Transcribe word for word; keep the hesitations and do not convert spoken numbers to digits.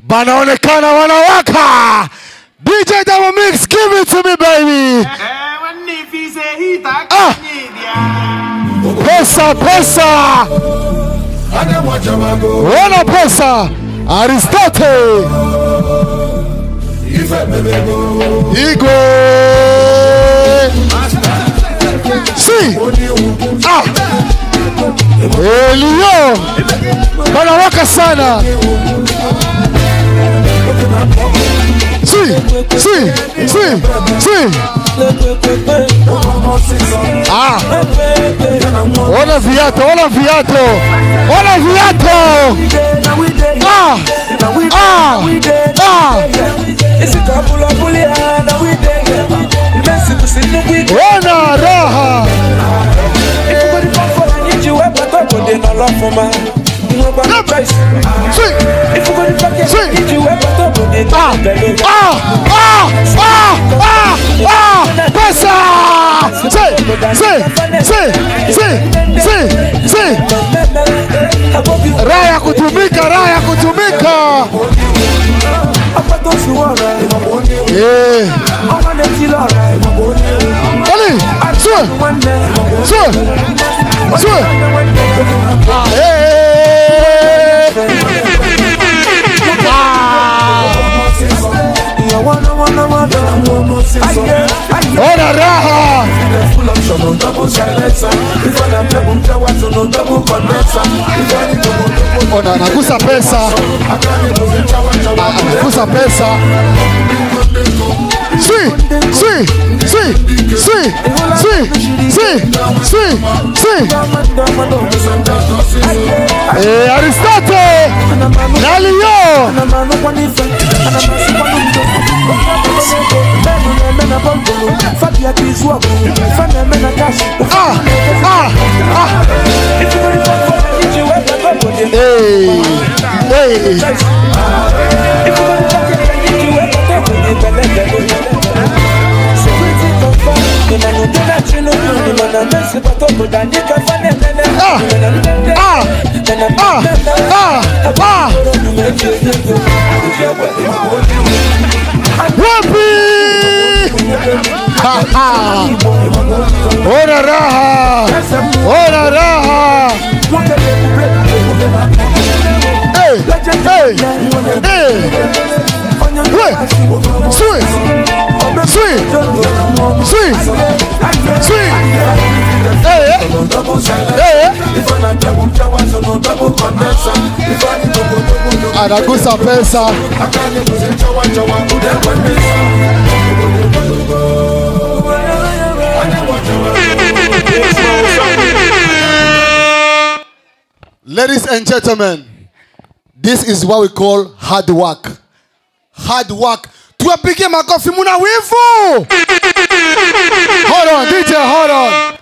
Banaonekana wanawaka. D J Double Mix, give it to me, baby. Ah. Pesa, pesa. Wana pesa. Aristotle. Igwe. Si. Ah. Elio. Wanawaka sana. Si, si, si, si. Ah. Ona viato, ona viato. Ona viato. Ah. Ah. Ah. Ona raha. Ah, ah, ah, ah, ah, ah, pesa! Si, si, si, si, si, si. Raya kutumika, raya kutumika. Eh. Ali, sue, sue, sue. Ah, eh. Ona raha. Ona anagusa pesa. Anagusa pesa. Si, si, si, si, si, si, si, si. Eh, Aristotle. Nalio. Ah, ah, ah. Hey, hey. Ah, ah, ah, ah, ah. Wapi? Ha ha. Ona raha. Ona raha. Hey, hey, hey. Wait. Sweet. Sweet. Sweet. Sweet. Hey, hey. Anagusa pesa. Ladies and gentlemen, this is what we call hard work. Hard work. Tuwapige makofi muna wivu. Hold on, D J, hold on.